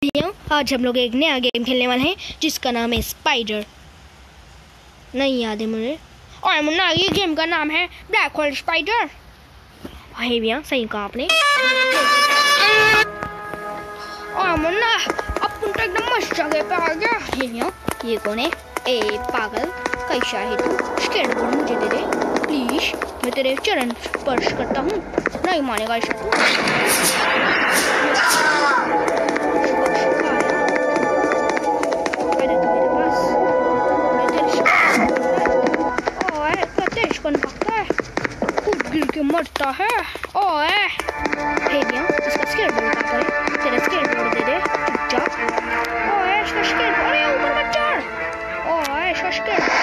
आज हम लोग एक नया गेम खेलने वाले हैं जिसका नाम है स्पाइडर। नहीं याद है मुझे। और मुन्ना ये गेम का नाम है ब्लैक होल स्पाइडर। है भैया, सही कहा आपने। और मुन्ना अपन तो एकदम मस्त जगह पे आ गया। हे भैया, ये कौन है? ए पागल, कैसा है तू? स्केटबोर्ड मुझे दे दे प्लीज, मैं तेरे चरण स्पर्श करता हूँ। नहीं मानेगा इसे तू। मरता है। ओए हे भैया, इसका स्केटबोर्ड कहाँ पर है? तेरा स्केटबोर्ड दे दे चुपचाप। ओए इसका स्केटबोर्ड, अरे ऊपर मत चढ़। ओए इसका स्केटबोर्ड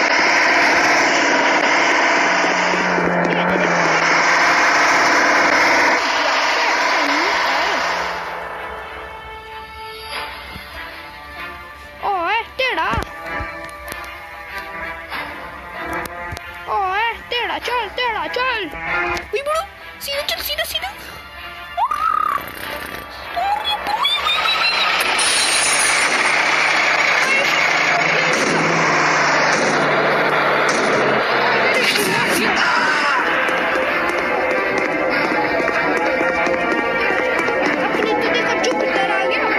ओए टेढ़ा। ओए टेढ़ा चल, टेढ़ा चल। बड़ो सीधा चल, सीधा सीधा। अपने तो देखो जुपिटर आ गया।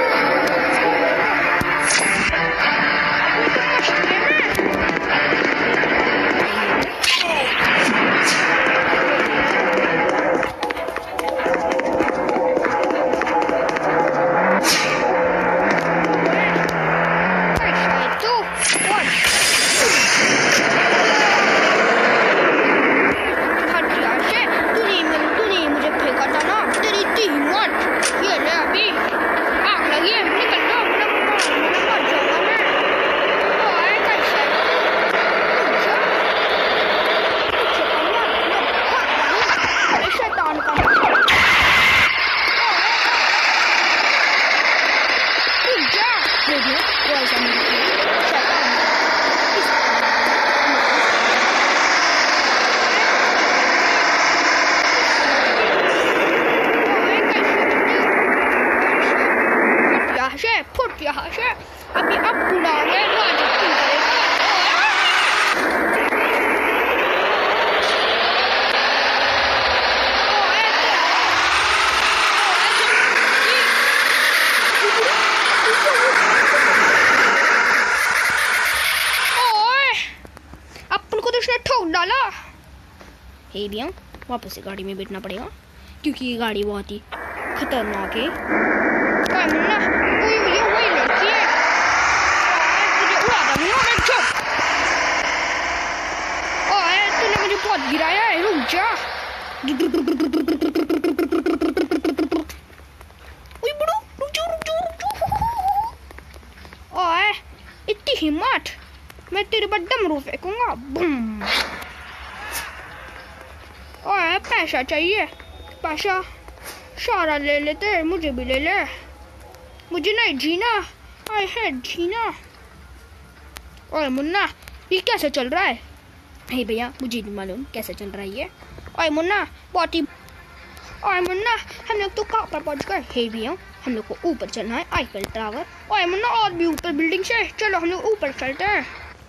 फुट यहाँ से अभी अब बुलाने राजा की करेगा। अपन को तो उसने ठोक डाला। हे भैया, वापस से गाड़ी में बैठना पड़ेगा क्योंकि ये गाड़ी बहुत ही खतरनाक है। बहुत गिराया है, रुक जा। ओए बड़ो, रुक जा। ओए इतनी हिम्मत, मैं तेरे पर डमरू फेंकूंगा। बूम। ओए पैसा चाहिए, पैसा सारा ले लेते, मुझे भी ले ले। मुझे नहीं जीना, आई है जीना। ओए मुन्ना, ये कैसे चल रहा है? हे भैया, मुझे नहीं मालूम कैसे चल रहा है ये। ओए मुन्ना, बहुत ही। ओए मुन्ना, हम लोग तो कहाँ पर पहुँच गए? हे भैया, हम लोग को ऊपर चलना है, आईफिल टावर। ओए मुन्ना, और भी ऊपर बिल्डिंग से, चलो हम लोग ऊपर चलते हैं।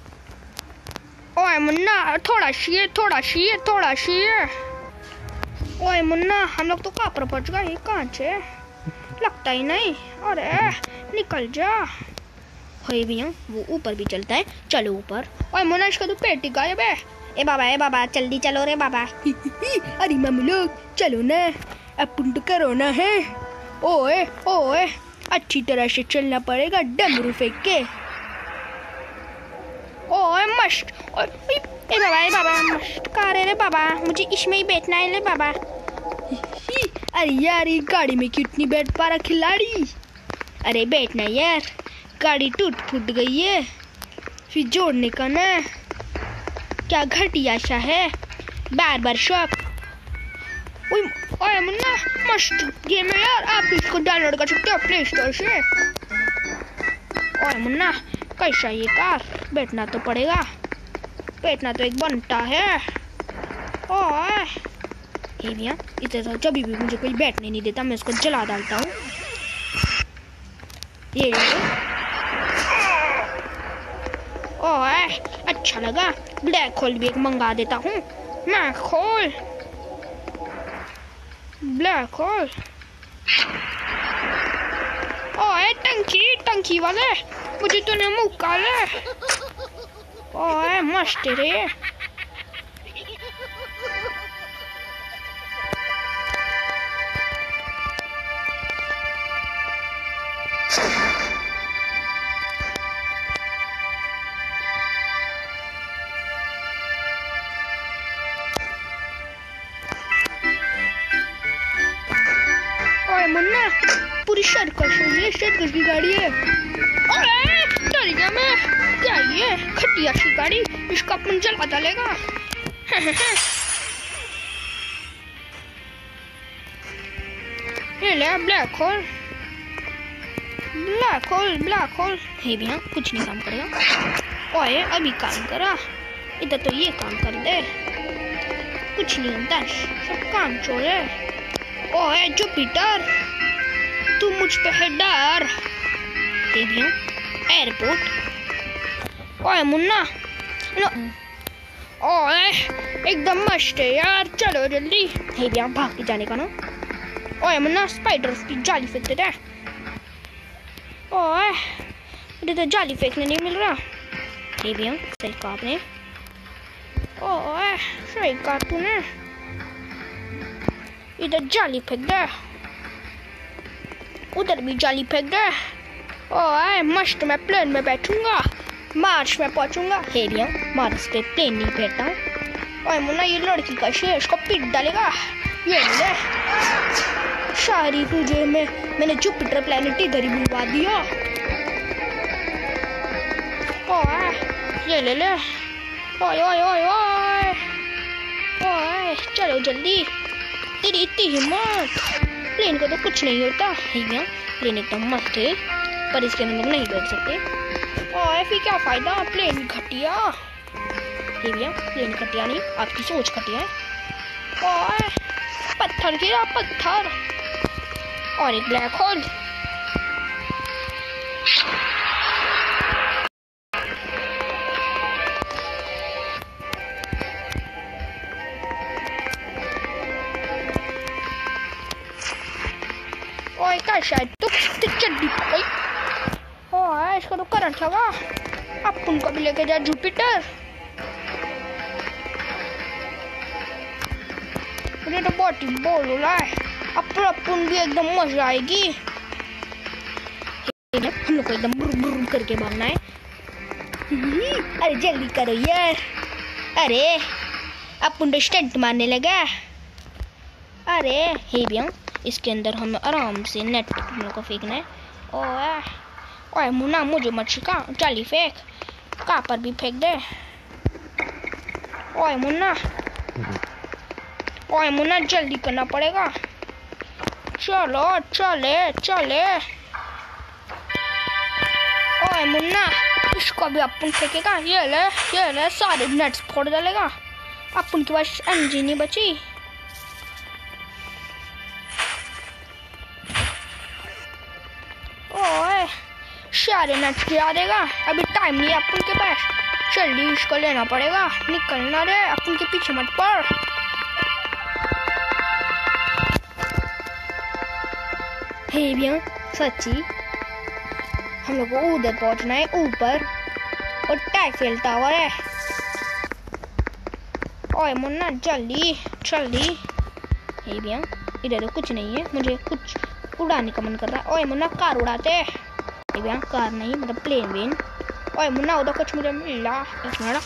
ओए मुन्ना, थोड़ा शीर, थोड़ा शीर, थोड़ा शीर। ओए मुन्ना, हम लोग तो कहाँ पर पहुँच गए? ये कहाँ से? लगता ही नहीं। अरे निकल जा। हे भैया, वो ऊपर भी चलता है, चलो ऊपर। ओए मुन्ना, इसका तो पेट टिका है बे। ए बाबा जल्दी चलो रे बाबा। अरे मामू लोग चलो ना, अपन तो करोना है। ओए ओए, अच्छी तरह से चलना पड़ेगा डमरू फेंक के। ओए मस्त। ए बाबा मस्त कार है रे बाबा, मुझे इसमें ही बैठना है रे बाबा। अरे यार, ये गाड़ी में क्यों नहीं बैठ पा रहा खिलाड़ी? अरे बैठना यार, गाड़ी टूट फूट गई है, फिर जोड़ने का ना। क्या घटिया सा है, बार शॉप। ओए मुन्ना, मस्त गेम है यार, आप भी इसको डाउनलोड कर सकते हो प्ले स्टोर से। ओए मुन्ना, कैसा ये कार? बैठना तो पड़ेगा, बैठना तो एक बनता है। ओए हे भैया, इधर जब भी मुझे कोई बैठने नहीं देता मैं उसको जला डालता हूँ। ये ओए अच्छा लगा। ब्लैक होल भी एक मंगा देता हूँ मैं। खोल ब्लैक होल। ओए टंकी वाले मुझे तूने मुँह काले। ओए मस्त रे। मुन्ना पूरी सर्कस की गाड़ी है। अरे डर गया मैं। क्या ये खटिया की गाड़ी, इसका अपन जला डालेगा। ये ले ब्लैक होल। हे भैया कुछ नहीं काम करेगा। ओए अभी काम करा, इधर तो ये काम कर दे। कुछ नहीं होता, सब काम चोर है। ओए जुपिटर तू मुझ पे है डर। एयरपोर्ट। ओए मुन्ना ओए एकदम मस्त है यार, चलो जल्दी। हे भैया भाग के जाने का ना। ओए मुन्ना स्पाइडर की जाली फेंक देते हैं। ओए मुझे तो जाली फेंकने नहीं मिल रहा। हे भैया सही कहा आपने। ओए सही कहा तूने। इधर जाली फेंक दे, उधर भी जाली फेंक दे। ओए मस्त मैं प्लेन में बैठूंगा, मार्स में पहुंचूंगा। हे भैया मार्स पे प्लेन नहीं बैठता हूँ। ओए मुन्ना ये लड़की का शेर, इसको पीट डालेगा। ये ले सारी तुझे मैंने जुपिटर प्लेनेट इधर ही बुलवा दिया। ओए ये ले। ओए चलो जल्दी। तेरी इतनी हिम्मत, प्लेन को तो कुछ नहीं होता। भैया प्लेन एकदम मस्त है, पर इसके अंदर नहीं बैठ सकते। और फिर क्या फायदा, प्लेन घटिया। भैया प्लेन घटिया नहीं, आपकी सोच घटिया है। और पत्थर गिरा पत्थर, और एक ब्लैक होल। शायद तो चड्डी पकड़ी। ओए इसका तो करंट लगा। अब उनको भी लेके जा जुपिटर। मुझे तो बहुत ही बोर हो रहा है। अपन भी एकदम मजा आएगी। हम लोग को एकदम बुर करके भागना है। अरे जल्दी करो यार। अरे अपन तो स्टंट मारने लगा। अरे हे भैया इसके अंदर हमें आराम से नेट को फेंकना है। ओए मुन्ना मुझे मत सिखा, जाली फेंक, कहाँ पर भी फेंक दे। ओए मुन्ना जल्दी करना पड़ेगा। चले। ओए मुन्ना इसको भी अपन फेंकेगा। ये ले सारे नट्स फोड़ डालेगा। अपन के पास एनर्जी नहीं बची। ओए सारे नट्स गिरा देगा। अभी टाइम नहीं है अपन के पास, जल्दी इसको लेना पड़ेगा। निकलना रे, अपन के पीछे मत पड़। हे भैया सच्ची हम लोग को उधर पहुंचना है, ऊपर, और टाइफेल टावर है। ओए मुन्ना जल्दी। हे भैया इधर तो कुछ नहीं है, मुझे कुछ उड़ाने का मन कर रहा है। ओए मुन्ना कार उड़ाते हैं। भैया कार नहीं मतलब प्लेन। ओए मुन्ना उधर कुछ मुझे मिल रहा। एक मिनट।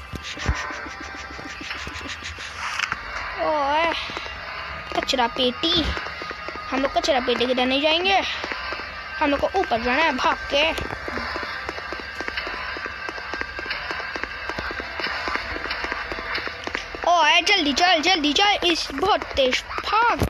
ओए कचरा पेटी, हम लोग कचरा पेटी के नहीं जाएंगे, हम लोग को ऊपर जाना है भाग के। ओए जल्दी चल, इस बहुत तेज भाग।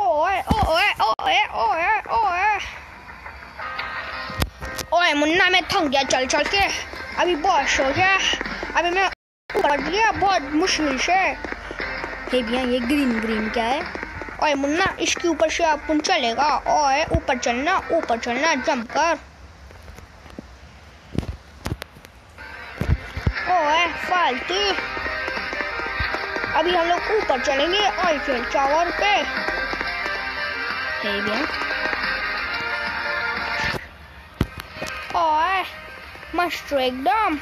ओए मुन्ना मैं थक गया चल के, अभी बहुत हो गया, अभी मैं ऊपर गया बहुत मुश्किल से। हे भैया ये ग्रीन क्या है? ओए मुन्ना इसके ऊपर से अपन चलेगा। ओए ऊपर चलना जंप कर। ओए फालतू। अभी हम लोग ऊपर चलेंगे आईफिल टावर पे। हे भैया ओए मस्त एकदम।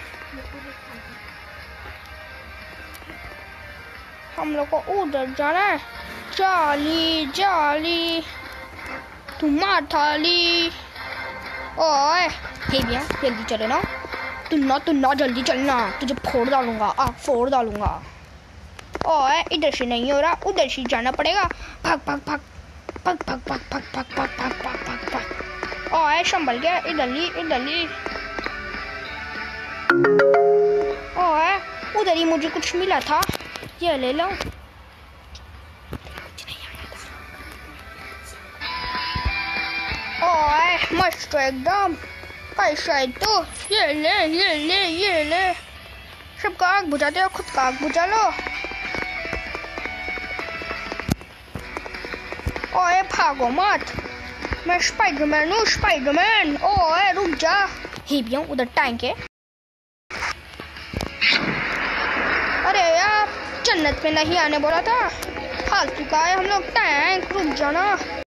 हम लोग को उधर जाना है। जाली जाली तुम थाली। ओए हे भैया जल्दी चले ना। तुम ना जल्दी चलना, तुझे फोड़ डालूंगा। फोड़ डालूंगा। ओए इधर से नहीं हो रहा, उधर से जाना पड़ेगा। भाग भाग भाग भाग भाग भाग भाग भाग भाग भाग भाग भाग भाग। ओए संभल गया। इधर ली इधर ली। ओए उधर ही मुझे कुछ मिला था, ये ले लो। ओए मस्त एकदम। कैसा है तो ये ले ये ले ये ले। सबका आग बुझाते हो, खुद का आग बुझा लो। ओए भागो मत, मैं स्पाइडरमैन हूँ स्पाइडरमैन। ओए रुक जा। ही भी हूँ उधर टैंक है। अरे यार जन्नत में नहीं आने बोला था, फालतू का है हम लोग। टैंक रुक जाना।